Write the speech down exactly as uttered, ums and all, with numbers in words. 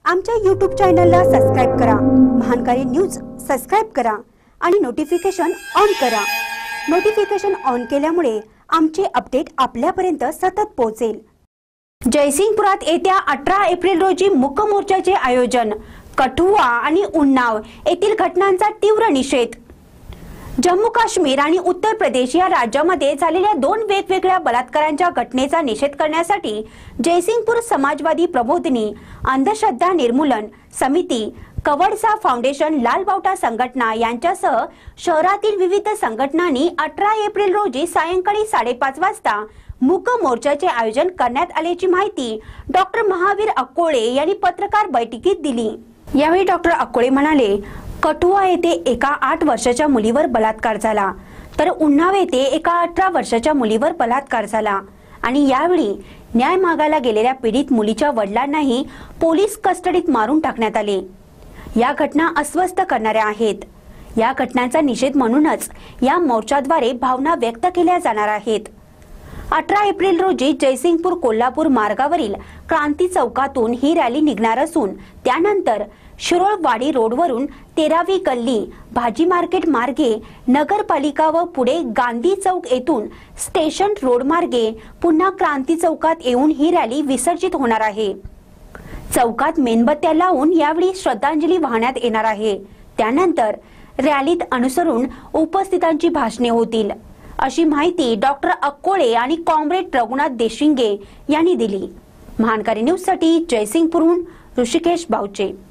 आमच्या यूट्यूब चॅनलला सबस्क्राइब करा, महानकारी न्यूज सबस्क्राइब करा आणि नोटिफिकेशन ऑन करा। नोटिफिकेशन ऑन केल्यामुळे आमचे अपडेट आपल्यापर्यंत सतत पोहोचेल। जयसिंगपुरात येत्या अठरा एप्रिल रोजी मूक मोर्चाचे आयोजन। कठुआ आणि उन्नाव येथील घटनांचा तीव्र निषेध। जम्मू काश्मीर आणि उत्तर प्रदेश या राज्यामध्ये झालेल्या दोन वेगवेगळ्या बलात्कारांच्या घटनेचा निषेध करण्यासाठी जयसिंगपूर समाजवादी प्रबोधिनी, अंधश्रद्धा निर्मूलन समिती, कवडसा फाउंडेशन, लाल बावटा संघटना यांच्यासह शहरातील विविध संघटनांनी अठरा एप्रिल रोजी सायंकाळी साडेपाच वाजता मूक मोर्चाचे आयोजन करण्यात आल्याची माहिती डॉक्टर महावीर अक्कोळे यांनी पत्रकार बैठकीत दिली। यावेळी डॉक्टर अक्कोळे म्हणाले, कठुआ येथे एका आठ वर्षाच्या मुलीवर बलात्कार झाला, तर उन्नाव येथे एका अठरा वर्षाच्या मुलीवर बलात्कार झाला आणि यावेळी न्याय मागायला गेलेल्या पीडित मुलीच्या वडिलांनाही पोलीस कस्टडीत मारून टाकण्यात आले। या घटना अस्वस्थ करणाऱ्या आहेत। या घटनांचा निषेध म्हणूनच या मोर्चाद्वारे भावना व्यक्त केल्या जाणार आहेत। अठरा एप्रिल रोजी जयसिंगपूर कोल्हापूर मार्गावरील क्रांती चौकातून ही रॅली निघणार असून त्यानंतर शिरोळवाडी रोडवरून तेरावी गल्ली, भाजी मार्केट मार्गे, नगरपालिका व पुढे गांधी चौक येथून स्टेशन रोड मार्गे पुन्हा क्रांती चौकात येऊन ही रॅली विसर्जित होणार आहे। चौकात मेणबत्त्या लावून यावेळी श्रद्धांजली वाहण्यात येणार आहे। त्यानंतर रॅलीत अनुसरून उपस्थितांची भाषणे होतील, अशी माहिती डॉक्टर अक्कोळे आणि कॉम्रेड रघुनाथ देशिंगे यांनी दिली। महानकारी न्यूज साठी जयसिंगपूरहून ऋषिकेश बावचे।